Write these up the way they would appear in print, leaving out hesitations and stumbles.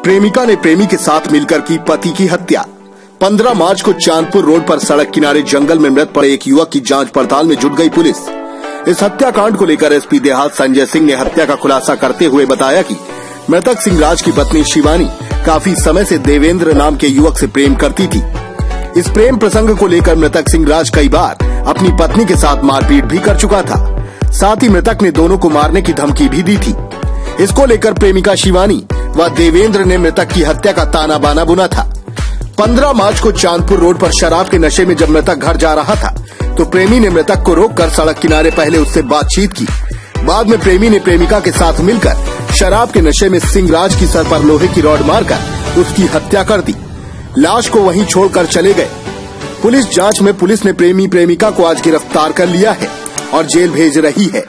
प्रेमिका ने प्रेमी के साथ मिलकर की पति की हत्या। 15 मार्च को चांदपुर रोड पर सड़क किनारे जंगल में मृत पड़े एक युवक की जांच पड़ताल में जुट गई पुलिस। इस हत्याकांड को लेकर एसपी देहात संजय सिंह ने हत्या का खुलासा करते हुए बताया कि मृतक सिंहराज की पत्नी शिवानी काफी समय से देवेंद्र नाम के युवक से प्रेम करती थी। इस प्रेम प्रसंग को लेकर मृतक सिंहराज कई बार अपनी पत्नी के साथ मारपीट भी कर चुका था। साथ ही मृतक ने दोनों को मारने की धमकी भी दी थी। इसको लेकर प्रेमिका शिवानी व देवेंद्र ने मृतक की हत्या का ताना बाना बुना था। 15 मार्च को चांदपुर रोड पर शराब के नशे में जब मृतक घर जा रहा था तो प्रेमी ने मृतक को रोककर सड़क किनारे पहले उससे बातचीत की। बाद में प्रेमी ने प्रेमिका के साथ मिलकर शराब के नशे में सिंहराज की सर पर लोहे की रॉड मारकर उसकी हत्या कर दी। लाश को वहीं छोड़कर चले गए। पुलिस जांच में पुलिस ने प्रेमी प्रेमिका को आज गिरफ्तार कर लिया है और जेल भेज रही है।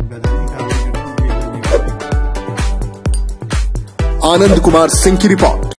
आनंद कुमार सिंह की रिपोर्ट।